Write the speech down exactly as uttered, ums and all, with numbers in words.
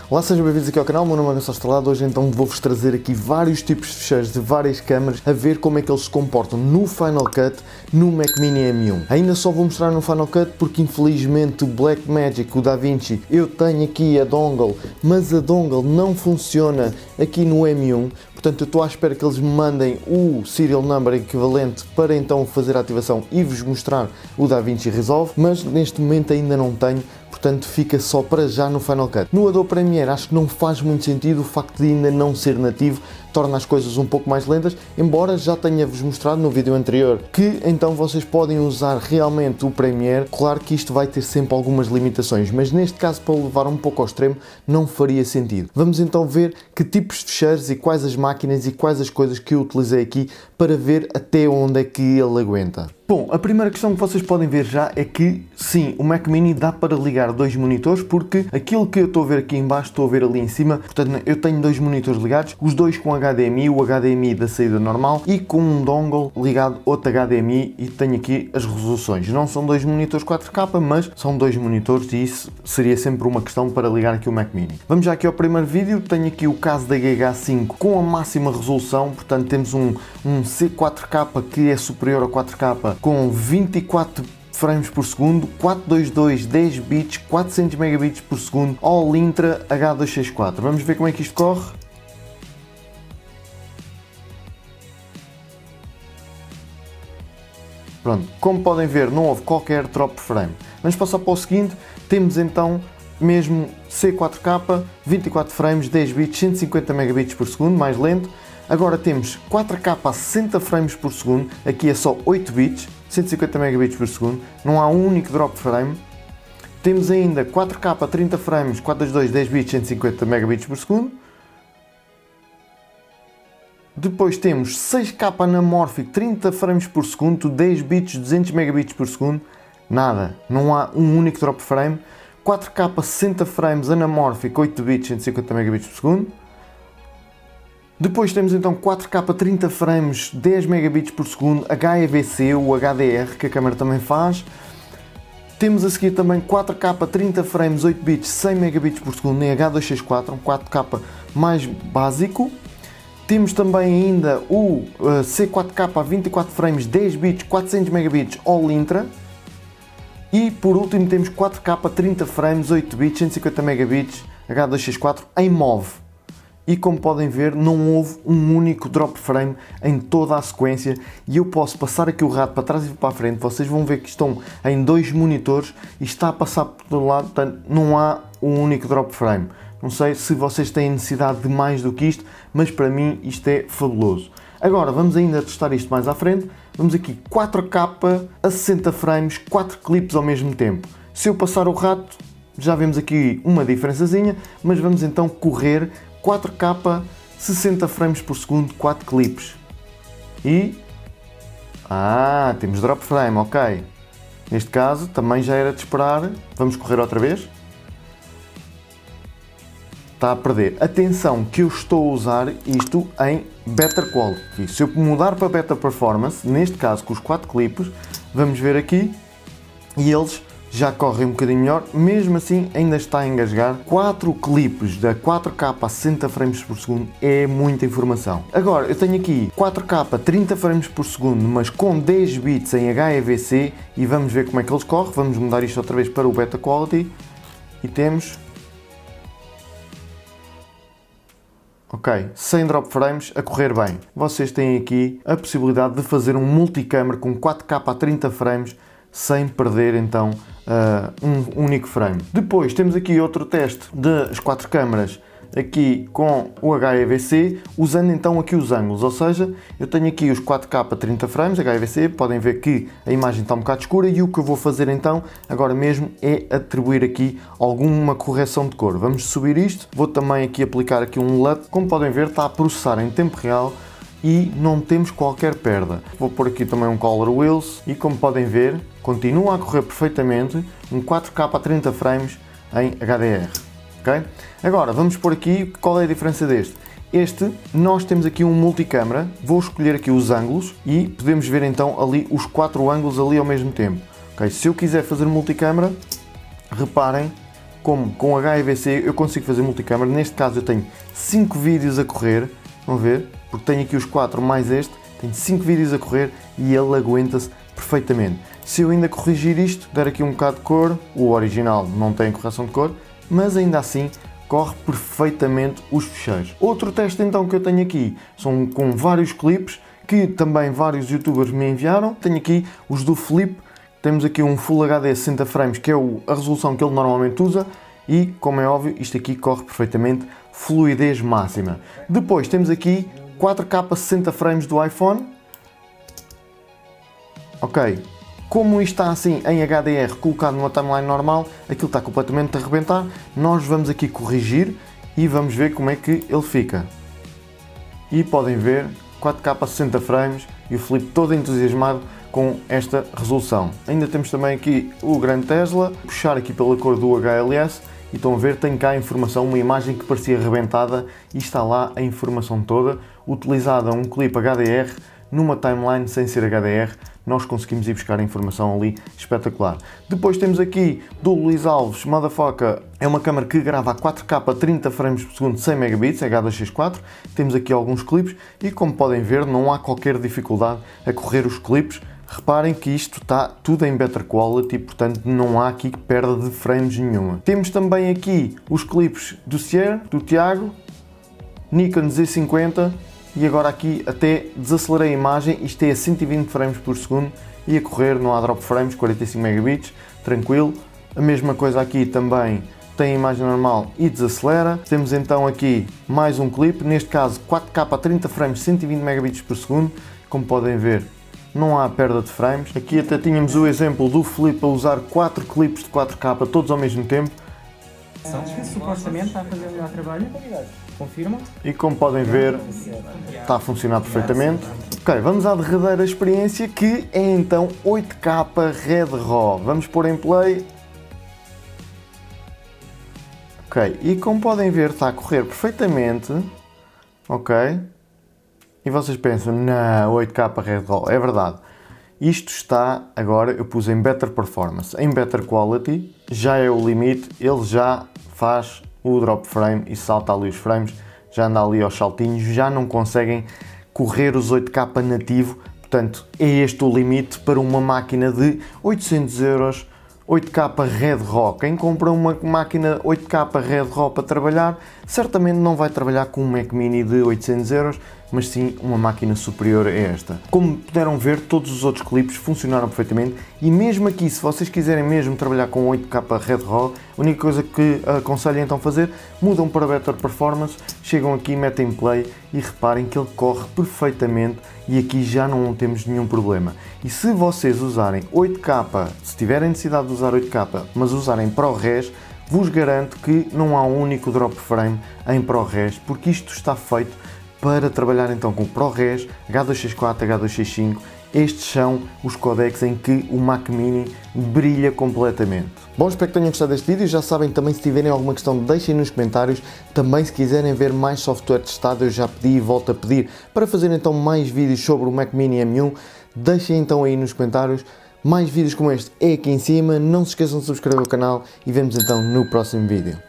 Olá, sejam bem-vindos aqui ao canal, meu nome é Gonçalo Estrelado. Hoje então vou-vos trazer aqui vários tipos de fecheiros de várias câmaras, a ver como é que eles se comportam no Final Cut, no Mac Mini M um. Ainda só vou mostrar no Final Cut porque infelizmente o Blackmagic, o DaVinci, eu tenho aqui a dongle, mas a dongle não funciona aqui no M um. Portanto, eu estou à espera que eles me mandem o serial number equivalente para então fazer a ativação e vos mostrar o DaVinci Resolve, mas neste momento ainda não tenho, portanto fica só para já no Final Cut. No Adobe Premiere acho que não faz muito sentido o facto de ainda não ser nativo, torna as coisas um pouco mais lentas, embora já tenha-vos mostrado no vídeo anterior que então vocês podem usar realmente o Premiere. Claro que isto vai ter sempre algumas limitações, mas neste caso, para o levar um pouco ao extremo, não faria sentido. Vamos então ver que tipos de fecheiros e quais as máquinas e quais as coisas que eu utilizei aqui para ver até onde é que ele aguenta. Bom, a primeira questão que vocês podem ver já é que sim, o Mac Mini dá para ligar dois monitores, porque aquilo que eu estou a ver aqui em baixo, estou a ver ali em cima, portanto eu tenho dois monitores ligados, os dois com H D M I, o H D M I da saída normal e com um dongle ligado outro H D M I, e tenho aqui as resoluções. Não são dois monitores quatro K, mas são dois monitores e isso seria sempre uma questão para ligar aqui o Mac Mini. Vamos já aqui ao primeiro vídeo, tenho aqui o caso da G H cinco com a máxima resolução, portanto temos um, um C quatro K que é superior ao quatro K com vinte e quatro frames por segundo, quatrocentos e vinte e dois, dez bits, quatrocentos megabits por segundo, All Intra H duzentos e sessenta e quatro. Vamos ver como é que isto corre. Pronto, como podem ver não houve qualquer drop frame. Vamos passar para o seguinte, temos então mesmo C quatro K, vinte e quatro frames, dez bits, cento e cinquenta megabits por segundo, mais lento. Agora temos quatro K a sessenta frames por segundo, aqui é só oito bits, cento e cinquenta megabits por segundo, não há um único drop frame. Temos ainda quatro K a trinta frames, quatrocentos e vinte e dois, dez bits, cento e cinquenta megabits por segundo. Depois temos seis K anamórfico, trinta frames por segundo, dez bits, duzentos megabits por segundo, nada, não há um único drop frame. quatro K sessenta frames anamórfico, oito bits, cento e cinquenta megabits por segundo. Depois temos então quatro K trinta frames, dez megabits por segundo, H E V C, o H D R que a câmera também faz. Temos a seguir também quatro K trinta frames, oito bits, cem megabits por segundo em H duzentos e sessenta e quatro, um quatro K mais básico. Temos também ainda o uh, C quatro K vinte e quatro frames, dez bits, quatrocentos megabits, All Intra. E por último temos quatro K trinta frames, oito bits, cento e cinquenta megabits, H duzentos e sessenta e quatro em M O V. E como podem ver, não houve um único drop frame em toda a sequência, e eu posso passar aqui o rato para trás e para a frente, vocês vão ver que estão em dois monitores e está a passar por todo lado, portanto não há um único drop frame. Não sei se vocês têm necessidade de mais do que isto, mas para mim isto é fabuloso. Agora vamos ainda testar isto mais à frente, vamos aqui quatro K a sessenta frames, quatro clipes ao mesmo tempo. Se eu passar o rato, já vemos aqui uma diferençazinha, mas vamos então correr quatro K, sessenta frames por segundo, quatro clipes. E... Ah, temos drop frame, ok. Neste caso, também já era de esperar. Vamos correr outra vez. Está a perder. Atenção que eu estou a usar isto em Better Quality. Se eu mudar para Better Performance, neste caso com os quatro clipes, vamos ver aqui, e eles já correm um bocadinho melhor, mesmo assim ainda está a engasgar. quatro clipes da quatro K a sessenta frames por segundo é muita informação. Agora eu tenho aqui quatro K a trinta frames por segundo, mas com dez bits em H E V C, e vamos ver como é que eles correm. Vamos mudar isto outra vez para o Beta Quality e temos, ok, cem drop frames a correr bem. Vocês têm aqui a possibilidade de fazer um multicâmara com quatro K a trinta frames sem perder então uh, um único frame. Depois temos aqui outro teste das quatro câmaras aqui com o H E V C, usando então aqui os ângulos, ou seja, eu tenho aqui os quatro K a trinta frames, H E V C, podem ver que a imagem está um bocado escura, e o que eu vou fazer então, agora mesmo, é atribuir aqui alguma correção de cor. Vamos subir isto, vou também aqui aplicar aqui um L U T, como podem ver está a processar em tempo real, e não temos qualquer perda. Vou pôr aqui também um Color Wheels, e como podem ver, continua a correr perfeitamente um quatro K a trinta frames em H D R. Okay? Agora vamos pôr aqui qual é a diferença deste. Este, nós temos aqui um multicâmara, vou escolher aqui os ângulos e podemos ver então ali os quatro ângulos ali ao mesmo tempo. Okay? Se eu quiser fazer multicâmara, reparem como com H E V C eu consigo fazer multicâmara. Neste caso eu tenho cinco vídeos a correr, vão ver, porque tenho aqui os quatro mais este, tenho cinco vídeos a correr e ele aguenta-se perfeitamente. Se eu ainda corrigir isto, der aqui um bocado de cor, o original não tem correção de cor, mas ainda assim corre perfeitamente os fecheiros. Outro teste então que eu tenho aqui são com vários clipes que também vários youtubers me enviaram. Tenho aqui os do Felipe, temos aqui um Full H D sessenta frames, que é a resolução que ele normalmente usa, e como é óbvio isto aqui corre perfeitamente, fluidez máxima. Depois temos aqui quatro K sessenta frames do iPhone. Ok, como isto está assim em H D R colocado numa timeline normal, aquilo está completamente a arrebentar. Nós vamos aqui corrigir e vamos ver como é que ele fica. E podem ver, quatro K sessenta frames e o Felipe todo entusiasmado com esta resolução. Ainda temos também aqui o grande Tesla, puxar aqui pela cor do H L S e estão a ver, tem cá a informação, uma imagem que parecia arrebentada e está lá a informação toda, utilizada um clipe H D R numa timeline sem ser H D R. Nós conseguimos ir buscar a informação ali, espetacular. Depois temos aqui do Luís Alves, Motherfucker, é uma câmera que grava a quatro K trinta frames por segundo, cem megabits, H duzentos e sessenta e quatro. Temos aqui alguns clipes e como podem ver não há qualquer dificuldade a correr os clipes. Reparem que isto está tudo em better quality, portanto não há aqui perda de frames nenhuma. Temos também aqui os clipes do Sierra, do Tiago, Nikon Z cinquenta. E agora aqui até desacelerei a imagem, isto é a cento e vinte frames por segundo e a correr não há drop frames, quarenta e cinco megabits, tranquilo. A mesma coisa aqui também tem a imagem normal e desacelera. Temos então aqui mais um clipe, neste caso quatro K trinta frames, cento e vinte megabits por segundo, como podem ver não há perda de frames. Aqui até tínhamos o exemplo do Felipe a usar quatro clipes de quatro K todos ao mesmo tempo. Supostamente está a fazer o melhor trabalho, confirma. E como podem ver, está a funcionar perfeitamente. Ok, vamos à derradeira experiência, que é então oito K Red RAW. Vamos pôr em play. Ok, e como podem ver está a correr perfeitamente. Ok. E vocês pensam, não, oito K Red RAW, é verdade. Isto está, agora eu pus em Better Performance, em Better Quality, já é o limite, ele já faz o drop frame e salta ali os frames, já anda ali aos saltinhos, já não conseguem correr os oito K nativo, portanto é este o limite para uma máquina de oitocentos euros, oito K Red RAW. Quem compra uma máquina oito K Red RAW para trabalhar, certamente não vai trabalhar com um Mac Mini de oitocentos euros, mas sim uma máquina superior a esta. Como puderam ver, todos os outros clipes funcionaram perfeitamente e mesmo aqui, se vocês quiserem mesmo trabalhar com oito K Red RAW, a única coisa que aconselho então fazer, mudam para Better Performance, chegam aqui, metem play e reparem que ele corre perfeitamente e aqui já não temos nenhum problema. E se vocês usarem oito K, se tiverem necessidade de usar oito K, mas usarem ProRes, vos garanto que não há um único drop frame em ProRes, porque isto está feito para trabalhar então com ProRes, H duzentos e sessenta e quatro, H duzentos e sessenta e cinco, estes são os codecs em que o Mac Mini brilha completamente. Bom, espero que tenham gostado deste vídeo. Já sabem também, se tiverem alguma questão, deixem nos comentários. Também se quiserem ver mais software testado, eu já pedi e volto a pedir para fazer então mais vídeos sobre o Mac Mini M um. Deixem então aí nos comentários. Mais vídeos como este é aqui em cima. Não se esqueçam de subscrever o canal e vemos então no próximo vídeo.